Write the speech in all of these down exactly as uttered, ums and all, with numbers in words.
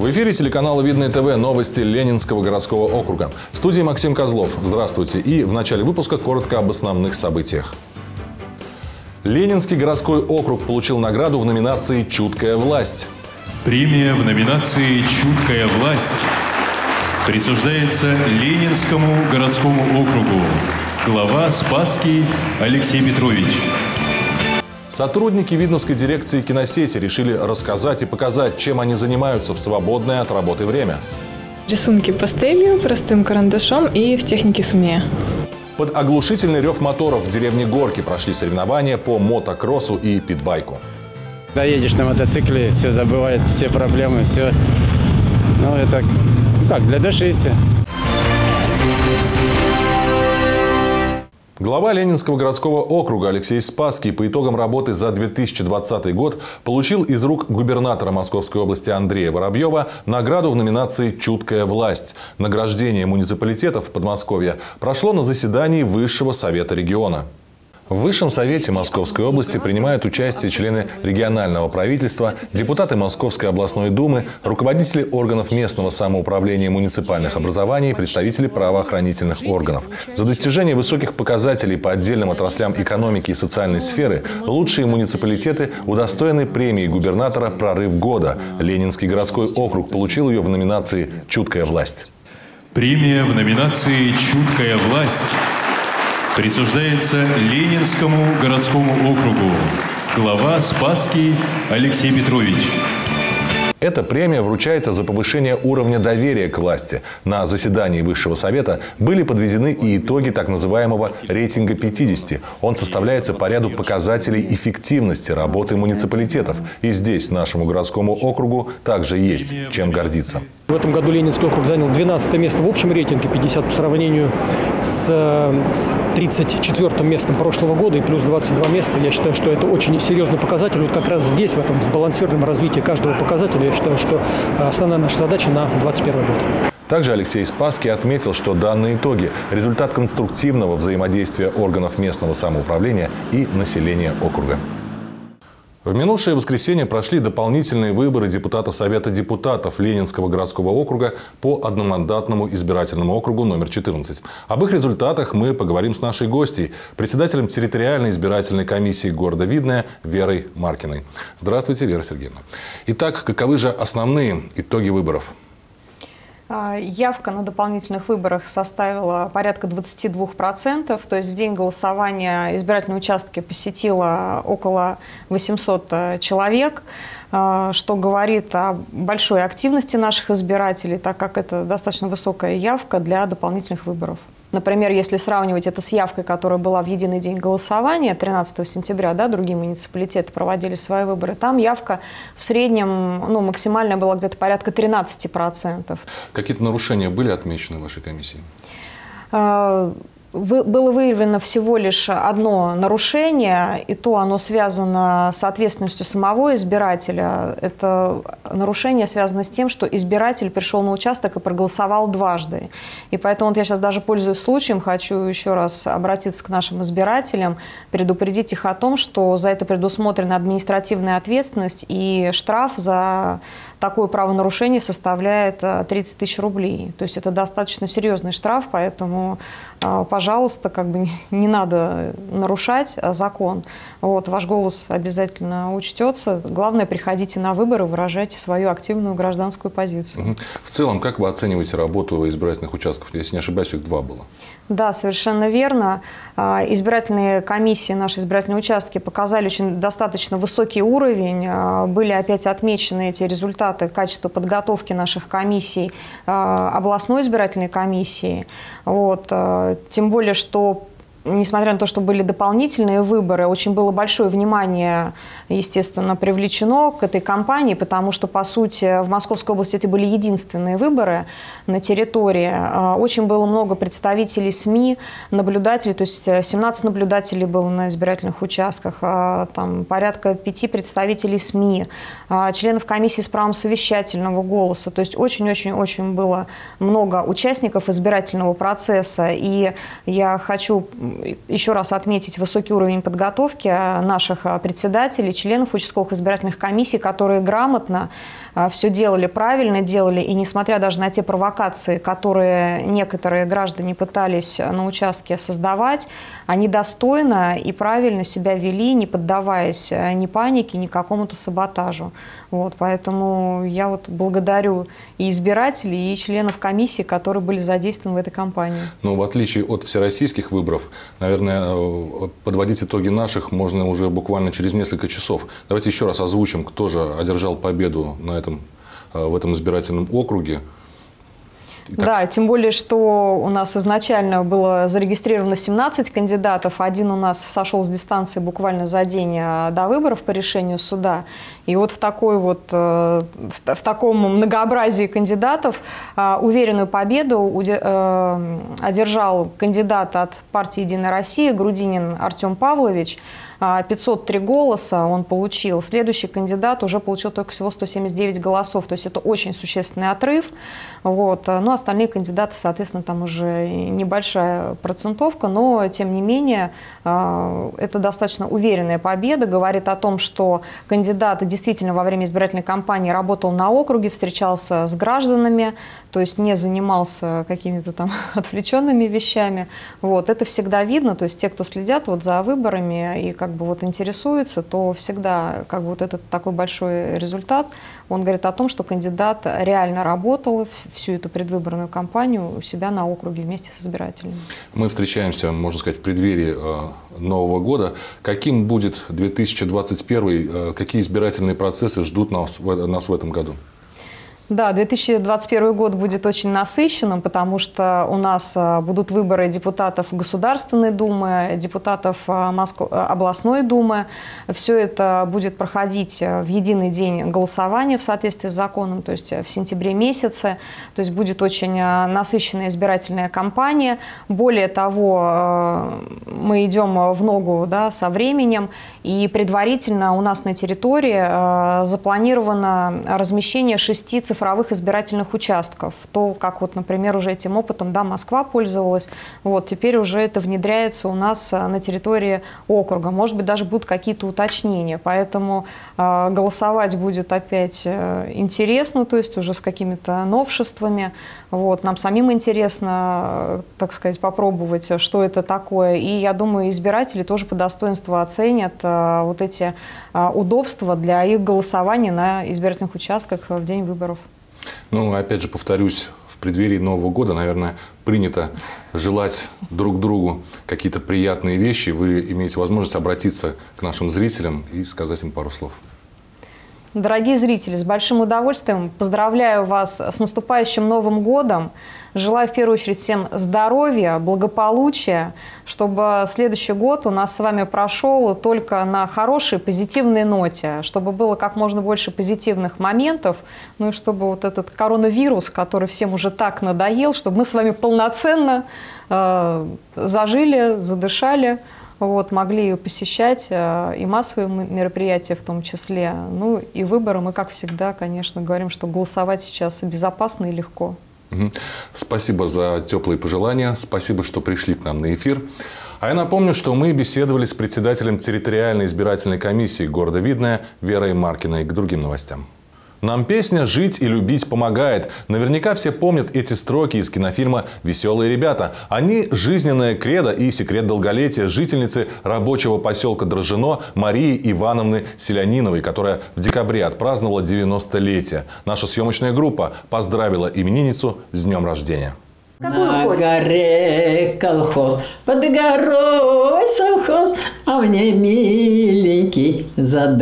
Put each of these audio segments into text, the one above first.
В эфире телеканала Видное ТВ новости Ленинского городского округа. В студии Максим Козлов. Здравствуйте. И в начале выпуска коротко об основных событиях. Ленинский городской округ получил награду в номинации «Чуткая власть». Премия в номинации «Чуткая власть» присуждается Ленинскому городскому округу. Глава Спасский Алексей Петрович. Сотрудники Видновской дирекции киносети решили рассказать и показать, чем они занимаются в свободное от работы время. Рисунки пастелью, простым карандашом и в технике сумея. Под оглушительный рев моторов в деревне Горки прошли соревнования по мотокроссу и питбайку. Когда едешь на мотоцикле, все забывается, все проблемы, все. Ну, это как, для души все. Глава Ленинского городского округа Алексей Спасский по итогам работы за две тысячи двадцатый год получил из рук губернатора Московской области Андрея Воробьева награду в номинации «Чуткая власть». Награждение муниципалитетов Подмосковья прошло на заседании Высшего совета региона. В Высшем совете Московской области принимают участие члены регионального правительства, депутаты Московской областной думы, руководители органов местного самоуправления и муниципальных образований, представители правоохранительных органов. За достижение высоких показателей по отдельным отраслям экономики и социальной сферы лучшие муниципалитеты удостоены премии губернатора «Прорыв года». Ленинский городской округ получил ее в номинации «Чуткая власть». Премия в номинации «Чуткая власть» присуждается Ленинскому городскому округу. Глава Спасский Алексей Петрович. Эта премия вручается за повышение уровня доверия к власти. На заседании Высшего совета были подведены и итоги так называемого рейтинга пятидесяти. Он составляется по ряду показателей эффективности работы муниципалитетов. И здесь нашему городскому округу также есть чем гордиться. В этом году Ленинский округ занял двенадцатое место в общем рейтинге, пятьдесят по сравнению с тридцать четвёртым местом прошлого года и плюс двадцать два места. Я считаю, что это очень серьезный показатель. Вот как раз здесь, в этом сбалансированном развитии каждого показателя, я считаю, что основная наша задача на двадцать первый год. Также Алексей Спасский отметил, что данные итоги – результат конструктивного взаимодействия органов местного самоуправления и населения округа. В минувшее воскресенье прошли дополнительные выборы депутата Совета депутатов Ленинского городского округа по одномандатному избирательному округу номер четырнадцать. Об их результатах мы поговорим с нашей гостьей, председателем территориальной избирательной комиссии города Видное Верой Маркиной. Здравствуйте, Вера Сергеевна. Итак, каковы же основные итоги выборов? Явка на дополнительных выборах составила порядка двадцати двух процентов, то есть в день голосования избирательные участки посетило около восьмисот человек, что говорит о большой активности наших избирателей, так как это достаточно высокая явка для дополнительных выборов. Например, если сравнивать это с явкой, которая была в единый день голосования, тринадцатого сентября, да, другие муниципалитеты проводили свои выборы, там явка в среднем, ну, максимальная была где-то порядка тринадцати процентов. Какие-то нарушения были отмечены в вашей комиссии? Было выявлено всего лишь одно нарушение, и то оно связано с ответственностью самого избирателя. Это нарушение связано с тем, что избиратель пришел на участок и проголосовал дважды. И поэтому вот я сейчас даже пользуюсь случаем, хочу еще раз обратиться к нашим избирателям, предупредить их о том, что за это предусмотрена административная ответственность, и штраф за такое правонарушение составляет тридцать тысяч рублей. То есть это достаточно серьезный штраф, поэтому, пожалуйста, как бы не надо нарушать закон. Вот, ваш голос обязательно учтется. Главное, приходите на выборы, выражайте свою активную гражданскую позицию. В целом, как вы оцениваете работу избирательных участков? Если не ошибаюсь, их два было. Да, совершенно верно. Избирательные комиссии, наши избирательные участки показали очень достаточно высокий уровень. Были опять отмечены эти результаты качества подготовки наших комиссий областной избирательной комиссии. Вот. Тем более, что несмотря на то, что были дополнительные выборы, очень было большое внимание, естественно, привлечено к этой кампании, потому что, по сути, в Московской области это были единственные выборы на территории. Очень было много представителей СМИ, наблюдателей, то есть семнадцать наблюдателей было на избирательных участках, там порядка пяти представителей СМИ, членов комиссии с правом совещательного голоса. То есть очень-очень-очень было много участников избирательного процесса. И я хочу еще раз отметить высокий уровень подготовки наших председателей, членов участковых избирательных комиссий, которые грамотно все делали, правильно делали, и несмотря даже на те провокации, которые некоторые граждане пытались на участке создавать, они достойно и правильно себя вели, не поддаваясь ни панике, ни какому-то саботажу. Вот, поэтому я вот благодарю и избирателей, и членов комиссии, которые были задействованы в этой кампании. Но в отличие от всероссийских выборов, наверное, подводить итоги наших можно уже буквально через несколько часов. Давайте еще раз озвучим, кто же одержал победу на этом, в этом избирательном округе. Итак. Да, тем более, что у нас изначально было зарегистрировано семнадцать кандидатов. Один у нас сошел с дистанции буквально за день до выборов по решению суда. И вот в, такой вот, в таком многообразии кандидатов уверенную победу одержал кандидат от партии «Единая Россия» Грудинин Артем Павлович. пятьсот три голоса он получил. Следующий кандидат уже получил только всего сто семьдесят девять голосов. То есть это очень существенный отрыв. Вот. Ну, остальные кандидаты, соответственно, там уже небольшая процентовка, но тем не менее это достаточно уверенная победа. Говорит о том, что кандидат действительно во время избирательной кампании работал на округе, встречался с гражданами, то есть не занимался какими-то там отвлеченными вещами. Вот. Это всегда видно, то есть те, кто следят вот за выборами и как бы вот интересуются, то всегда как бы вот этот такой большой результат, он говорит о том, что кандидат реально работал всю эту предвыборную кампанию у себя на округе вместе с избирателями. Мы встречаемся, можно сказать, в преддверии Нового года. Каким будет две тысячи двадцать первый, какие избирательные процессы ждут нас, нас в этом году? Да, две тысячи двадцать первый год будет очень насыщенным, потому что у нас будут выборы депутатов Государственной Думы, депутатов Москв... областной Думы. Все это будет проходить в единый день голосования в соответствии с законом, то есть в сентябре месяце. То есть будет очень насыщенная избирательная кампания. Более того, мы идем в ногу, да, со временем, и предварительно у нас на территории запланировано размещение шести цифровых цифровых избирательных участков. То, как вот, например, уже этим опытом, да, Москва пользовалась, вот, теперь уже это внедряется у нас на территории округа. Может быть, даже будут какие-то уточнения. Поэтому э, голосовать будет опять э, интересно, то есть уже с какими-то новшествами. Вот, нам самим интересно, э, так сказать, попробовать, что это такое. И я думаю, избиратели тоже по достоинству оценят э, вот эти э, удобства для их голосования на избирательных участках в день выборов. Ну, опять же, повторюсь, в преддверии Нового года, наверное, принято желать друг другу какие-то приятные вещи. Вы имеете возможность обратиться к нашим зрителям и сказать им пару слов. Дорогие зрители, с большим удовольствием поздравляю вас с наступающим Новым годом. Желаю в первую очередь всем здоровья, благополучия, чтобы следующий год у нас с вами прошел только на хорошей, позитивной ноте, чтобы было как можно больше позитивных моментов, ну и чтобы вот этот коронавирус, который всем уже так надоел, чтобы мы с вами полноценно э, зажили, задышали. Вот, могли ее посещать, и массовые мероприятия в том числе. Ну и выборы мы, как всегда, конечно, говорим, что голосовать сейчас безопасно и легко. Спасибо за теплые пожелания, спасибо, что пришли к нам на эфир. А я напомню, что мы беседовали с председателем территориальной избирательной комиссии города Видное Верой Маркиной. К другим новостям. Нам песня «Жить и любить» помогает. Наверняка все помнят эти строки из кинофильма «Веселые ребята». Они – жизненная кредо и секрет долголетия жительницы рабочего поселка Дрожжино Марии Ивановны Селяниновой, которая в декабре отпраздновала девяностолетие. Наша съемочная группа поздравила именинницу с днем рождения. На горе колхоз, под горой совхоз, а мне миленький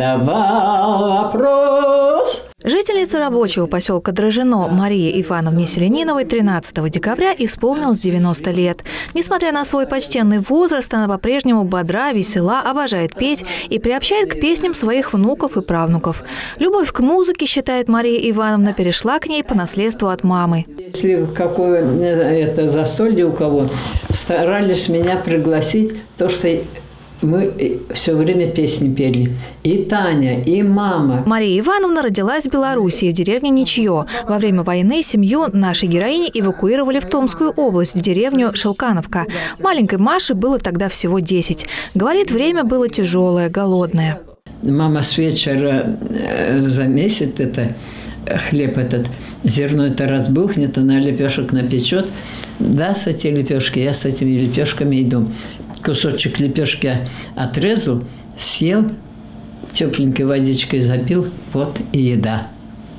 задавал вопрос. Жительнице рабочего поселка Дрожжино Марии Ивановне Селяниновой тринадцатого декабря исполнилось девяносто лет. Несмотря на свой почтенный возраст, она по-прежнему бодра, весела, обожает петь и приобщает к песням своих внуков и правнуков. Любовь к музыке, считает Мария Ивановна, перешла к ней по наследству от мамы. Если какое это застолье у кого, старались меня пригласить, то что Мы все время песни пели. И Таня, и мама. Мария Ивановна родилась в Белоруссии, в деревне Ничье. Во время войны семью нашей героини эвакуировали в Томскую область, в деревню Шелкановка. Маленькой Маше было тогда всего десять. Говорит, время было тяжелое, голодное. Мама с вечера замесит это, хлеб этот, зерно это разбухнет, она лепешек напечет. Даст эти лепешки, я с этими лепешками иду. Кусочек лепешки отрезал, съел, тепленькой водичкой запил, вот и еда.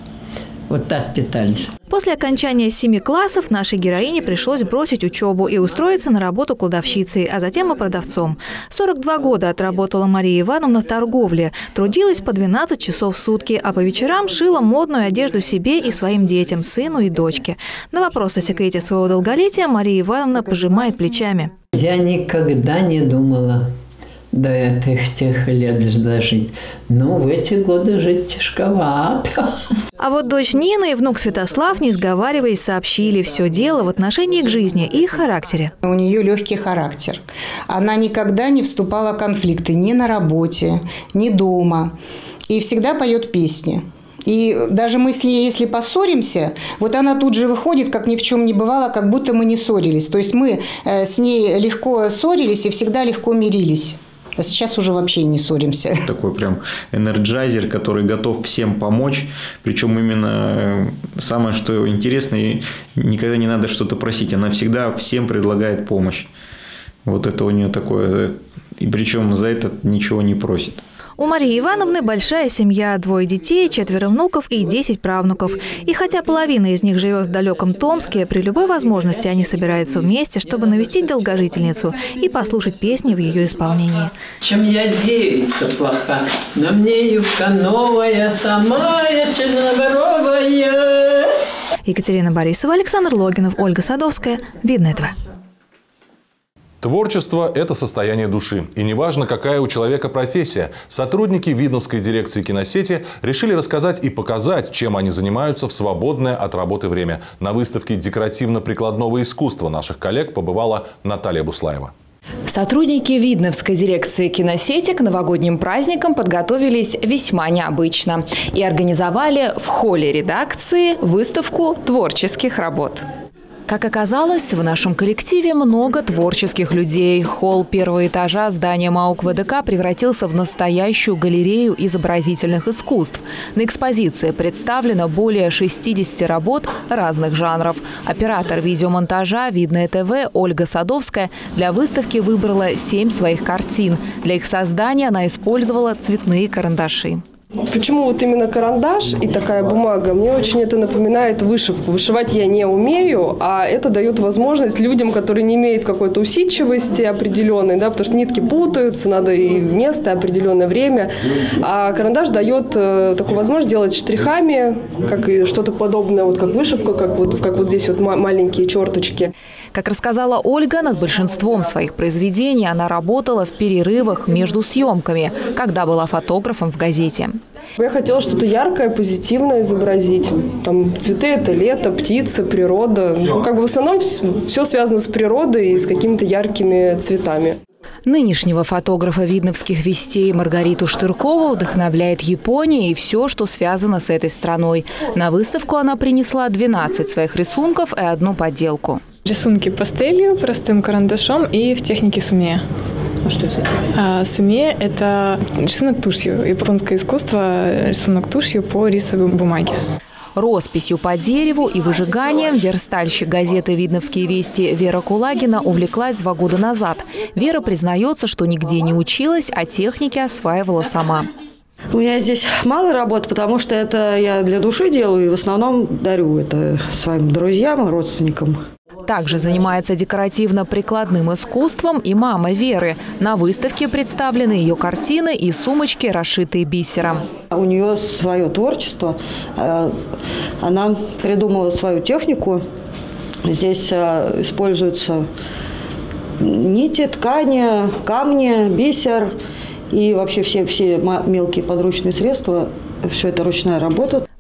Вот так питались. После окончания семи классов нашей героине пришлось бросить учебу и устроиться на работу кладовщицей, а затем и продавцом. сорок два года отработала Мария Ивановна в торговле. Трудилась по двенадцать часов в сутки, а по вечерам шила модную одежду себе и своим детям, сыну и дочке. На вопрос о секрете своего долголетия Мария Ивановна пожимает плечами. Я никогда не думала до этих тех лет дожить. Но в эти годы жить тяжковато. А вот дочь Нина и внук Святослав, не сговариваясь, сообщили все дело в отношении к жизни и характере. У нее легкий характер. Она никогда не вступала в конфликты ни на работе, ни дома. И всегда поет песни. И даже мы с ней, если поссоримся, вот она тут же выходит, как ни в чем не бывало, как будто мы не ссорились. То есть мы с ней легко ссорились и всегда легко мирились. А сейчас уже вообще не ссоримся. Такой прям энерджайзер, который готов всем помочь. Причем именно самое, что интересное, никогда не надо что-то просить. Она всегда всем предлагает помощь. Вот это у нее такое. И причем за это ничего не просит. У Марии Ивановны большая семья, двое детей, четверо внуков и десять правнуков. И хотя половина из них живет в далеком Томске, при любой возможности они собираются вместе, чтобы навестить долгожительницу и послушать песни в ее исполнении. Чем я девица плоха, на мне юбка новая, самая черноборовая. Екатерина Борисова, Александр Логинов, Ольга Садовская. Видно этого. Творчество – это состояние души. И неважно, какая у человека профессия, сотрудники Видновской дирекции киносети решили рассказать и показать, чем они занимаются в свободное от работы время. На выставке декоративно-прикладного искусства наших коллег побывала Наталья Буслаева. Сотрудники Видновской дирекции киносети к новогодним праздникам подготовились весьма необычно и организовали в холле редакции выставку творческих работ. Как оказалось, в нашем коллективе много творческих людей. Холл первого этажа здания МАУК ВДК превратился в настоящую галерею изобразительных искусств. На экспозиции представлено более шестидесяти работ разных жанров. Оператор видеомонтажа «Видное ТВ» Ольга Садовская для выставки выбрала семь своих картин. Для их создания она использовала цветные карандаши. Почему вот именно карандаш и такая бумага? Мне очень это напоминает вышивку. Вышивать я не умею, а это дает возможность людям, которые не имеют какой-то усидчивости определенной, да, потому что нитки путаются, надо и место, определенное время. А карандаш дает э, такую возможность делать штрихами, как и что-то подобное, вот как вышивка, как вот, как вот здесь вот маленькие черточки. Как рассказала Ольга, над большинством своих произведений она работала в перерывах между съемками, когда была фотографом в газете. Я хотела что-то яркое, позитивное изобразить. Там цветы – это лето, птицы, природа. Ну, как бы в основном все связано с природой и с какими-то яркими цветами. Нынешнего фотографа видновских вестей Маргариту Штыркову вдохновляет Япония и все, что связано с этой страной. На выставку она принесла двенадцать своих рисунков и одну подделку. Рисунки пастелью, простым карандашом и в технике сумея. А что это? А, сумея – это рисунок тушью. Японское искусство – рисунок тушью по рисовой бумаге. Росписью по дереву и выжиганием верстальщик газеты «Видновские вести» Вера Кулагина увлеклась два года назад. Вера признается, что нигде не училась, а техники осваивала сама. У меня здесь мало работ, потому что это я для души делаю и в основном дарю это своим друзьям и родственникам. Также занимается декоративно-прикладным искусством и мама Веры. На выставке представлены ее картины и сумочки, расшитые бисером. У нее свое творчество. Она придумала свою технику. Здесь используются нити, ткани, камни, бисер и вообще все, все мелкие подручные средства. Все это ручная работа.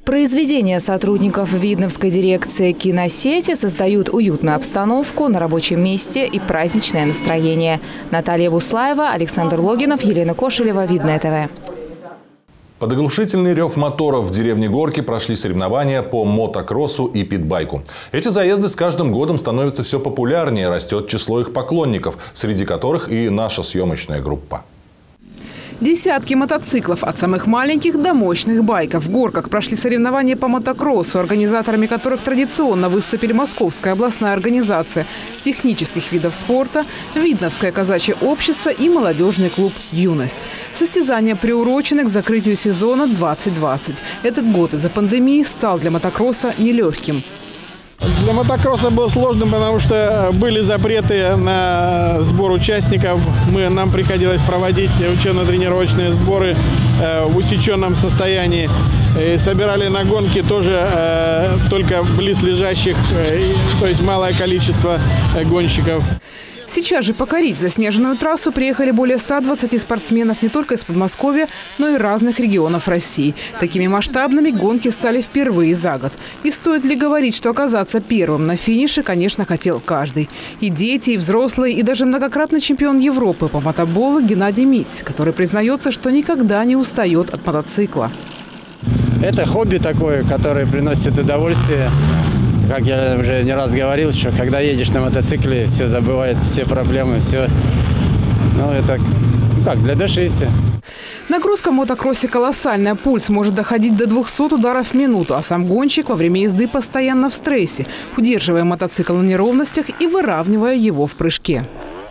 Произведения сотрудников Видновской дирекции киносети создают уютную обстановку на рабочем месте и праздничное настроение. Наталья Буслаева, Александр Логинов, Елена Кошелева, Видное ТВ. Под оглушительный рев моторов в деревне Горки прошли соревнования по мотокроссу и питбайку. Эти заезды с каждым годом становятся все популярнее, растет число их поклонников, среди которых и наша съемочная группа. Десятки мотоциклов, от самых маленьких до мощных байков. В Горках прошли соревнования по мотокроссу, организаторами которых традиционно выступили Московская областная организация технических видов спорта, Видновское казачье общество и молодежный клуб «Юность». Состязания приурочены к закрытию сезона двадцать двадцать. Этот год из-за пандемии стал для мотокросса нелегким. Для мотокросса был сложным, потому что были запреты на сбор участников. Мы, нам приходилось проводить учебно-тренировочные сборы э, в усеченном состоянии. И собирали на гонки тоже э, только близлежащих, э, то есть малое количество э, гонщиков. Сейчас же покорить заснеженную трассу приехали более ста двадцати спортсменов не только из Подмосковья, но и разных регионов России. Такими масштабными гонки стали впервые за год. И стоит ли говорить, что оказаться первым на финише, конечно, хотел каждый. И дети, и взрослые, и даже многократный чемпион Европы по мотоболу Геннадий Мить, который признается, что никогда не устает от мотоцикла. Это хобби такое, которое приносит удовольствие. Как я уже не раз говорил, что когда едешь на мотоцикле, все забывается, все проблемы, все. Ну, это ну как, для души все. Нагрузка в мотокроссе колоссальная. Пульс может доходить до двухсот ударов в минуту, а сам гонщик во время езды постоянно в стрессе, удерживая мотоцикл на неровностях и выравнивая его в прыжке.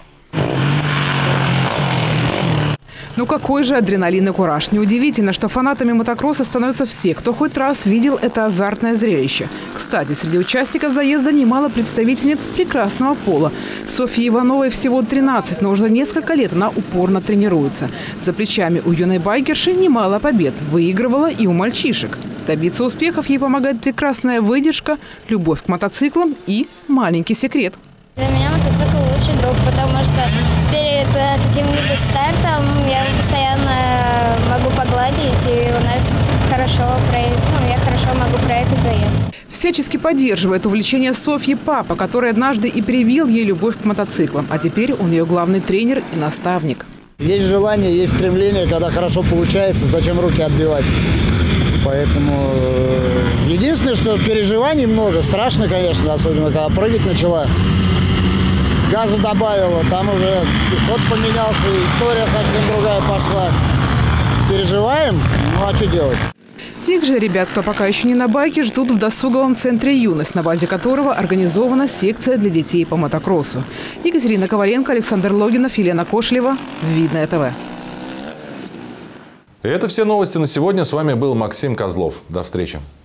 Ну какой же адреналин и кураж. Неудивительно, что фанатами мотокросса становятся все, кто хоть раз видел это азартное зрелище. Кстати, среди участников заезда немало представительниц прекрасного пола. Софье Ивановой всего тринадцать, но уже несколько лет она упорно тренируется. За плечами у юной байкерши немало побед. Выигрывала и у мальчишек. Добиться успехов ей помогает прекрасная выдержка, любовь к мотоциклам и маленький секрет. Для меня мотоцикл лучший друг, потому что перед каким-нибудь стартом я постоянно могу погладить, и у нас хорошо, ну, я хорошо могу проехать заезд. Всячески поддерживает увлечение Софьи папа, который однажды и привил ей любовь к мотоциклам, а теперь он ее главный тренер и наставник. Есть желание, есть стремление, когда хорошо получается, зачем руки отбивать. Поэтому единственное, что переживаний много, страшно, конечно, особенно когда прыгать начала. Газа добавила, там уже ход поменялся, история совсем другая пошла. Переживаем, ну а что делать? Тех же ребят, кто пока еще не на байке, ждут в досуговом центре «Юность», на базе которого организована секция для детей по мотокроссу. Екатерина Коваленко, Александр Логинов, Елена Кошелева, Видное ТВ. Это все новости на сегодня. С вами был Максим Козлов. До встречи.